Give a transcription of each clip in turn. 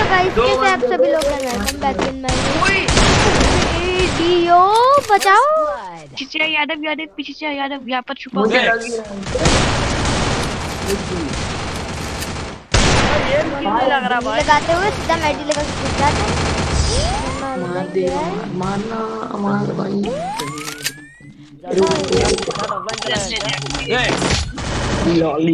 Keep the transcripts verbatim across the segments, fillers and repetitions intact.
Guys कैसे आप सभी लोग हैं welcome back in my video. बचाओ पीछे यादव यादव पीछे यादव यहाँ पर छुपा हुआ है। ये नहीं लग रहा भाई। लगाते हुए सीधा मेडी लगा के घुस जाते हैं। मार दे मारना मार भाई। लॉली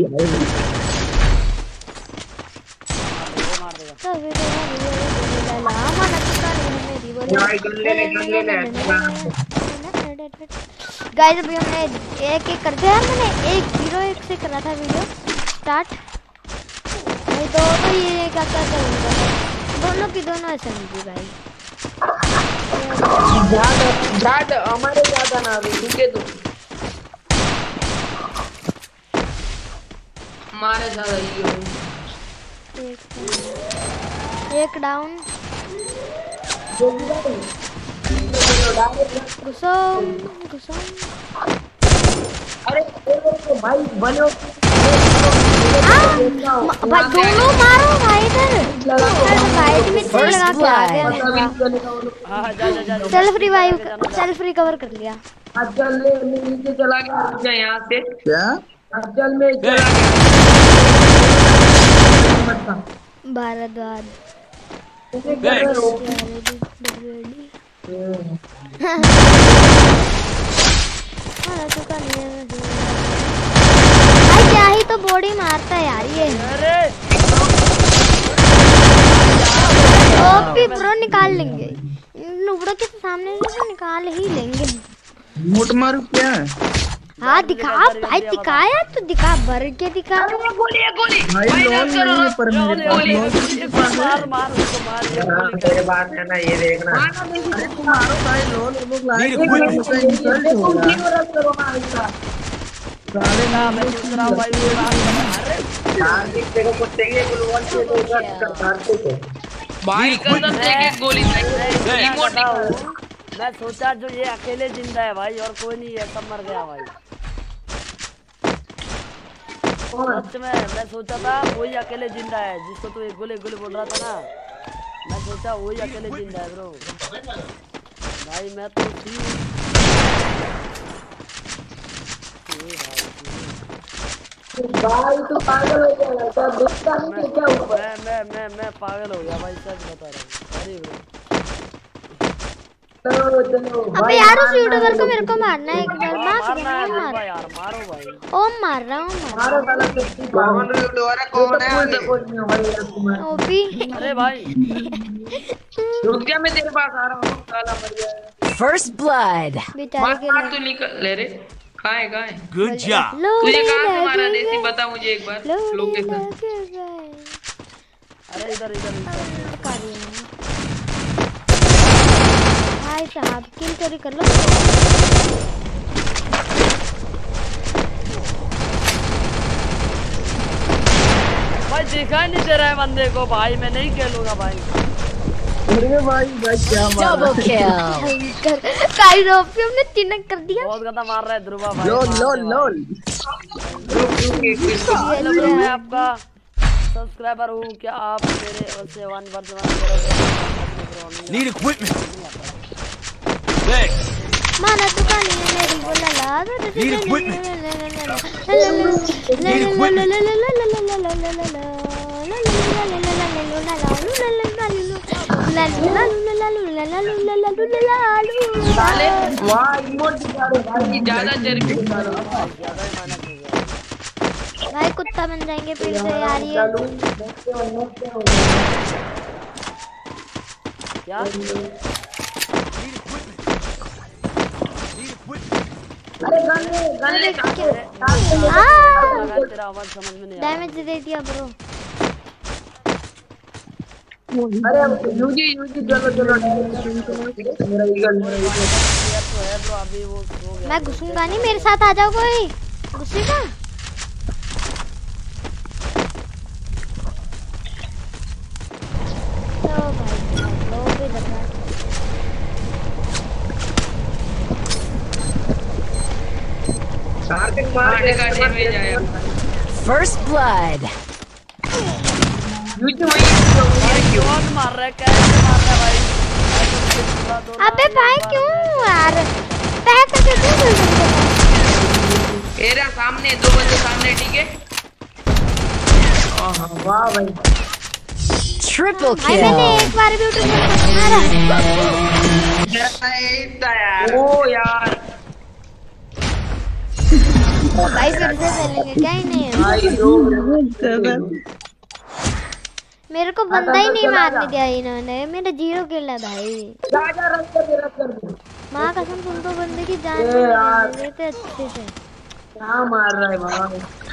गाइस अभी हमने एक एक कर दिया। मैंने एक जीरो एक से करा था वीडियो स्टार्ट। भाई तो तो ये क्या क्या करूंगा दोनों की दोनों एसएमजी भाई। ज्यादा ज्यादा हमारे ज्यादा ना अभी रुके तो हमारे ज्यादा ही हो। एक एक डाउन घुसो घुसो। अरे भाई बनो भाई दोनों मारो भाई इधर फाइट में चल लगा के आ गया। हां जा जा जा सेल्फ रिवाइव सेल्फ रिकवर कर लिया। अजल ले नीचे चला गया यहां से क्या अजल में चला गया भारद्वाज क्या ही तो बॉडी मारता है यार ये। ओपी प्रो निकाल लेंगे लुबड़ो के सामने से निकाल ही लेंगे। मोट मारू क्या? हाँ दिखा भाई दिखाया तो दिखा भर के दिखा। गोली है गोली भाई लोन नहीं है पर मेरे पास मार मार उसको मार तेरे बात है ना ये देखना मारो भाई लोन लोग लाए इंसल्ट होगा साले ना मैं सोच रहा हूं भाई वो अरे हार्दिक तेरे को चाहिए गुलवन से तो कर मारते थे भाई कसम से एक गोली रिमोट मैं सोचा जो ये अकेले जिंदा है भाई और कोई नहीं है सब मर गया भाई। सच में मैं सोचा था वही अकेले जिंदा है जिसको तू एक गोली गोली बोल रहा था ना। मैं सोचा वही अकेले जिंदा है ब्रो भाई। मैं तो भाई तो पागल हो गया क्या देखता नहीं क्या ऊपर मैं मैं मैं मैं पागल हो गया भाई सच बता रहा हूं। अरे ब्रो अबे यार उस यूट्यूबर को मेरे को मारना है एक बार। मारना है मार यार मारो भाई। ओ मार रहा हूं मारो साला कौन यूट्यूबर है कौन है ओपी। अरे भाई रुक जा मैं तेरे पास आ रहा हूं साला मर गया। First blood. बेचारे के मार तू निकल ले रे कहां है कहां है गुड जॉब। तुझे कहां से मारा देसी बता मुझे एक बार लोकेशन। अरे इधर इधर भाई साहब किल चोरी कर लो। भाई दिखाई नहीं दे रहा है बंदे को भाई। मैं नहीं खेलूंगा भाई। अरे भाई भाई क्या मार Double kill. काइरोपी हमने तिनक कर दिया। बहुत गंदा मार रहा है ध्रुवा भाई। लोल लोल लोल हेलो मैं आपका सब्सक्राइबर हूँ क्या आप मेरे से वन वर्जन करोगे? नीड इक्विपमेंट माना दुकान है मेरी बोला ला नीड इक्विपमेंट साले वाह इमोट दिखा रहे भाई ज्यादा चर्बी भाई कुत्ता बन जाएंगे फिर से यार ये। क्या अरे गन ले गन ले तेरा आवाज समझ में नहीं आ रहा। डैमेज दे दिया ब्रो। अरे यूजी यूजी चलो चलो मेरा ईगल मेरा ईगल तो है ब्रो अभी वो हो गया। मैं घुसूंगा नहीं मेरे साथ आ जाओ कोई घुसेगा। तो भाई लो भी दबा टारगेट मारने का डैमेज आया। First blood. यूजी वही कौन मार रहा है, कैसे मार रहा है भाई? अबे भाई क्यों यार पैक करके क्यों बोल रहे हो? एरा सामने दो बंदे सामने, ठीक है। हाँ वाह भाई Triple भाई मैंने kill. एक बार भी उठा मारा। यार ओ यार भाई फिर से चलेंगे क्या? ही नहीं है भाई दो मेरे को बंदा ही नहीं मारने दिया इन्होंने। मेरा जीरो किल है भाई। जा जा रख कर दे, रख कर दे। माँ कसम तुम तो बंदे की जान ए नहीं यार। लेते अच्छे से। क्या मार रहा है भाई?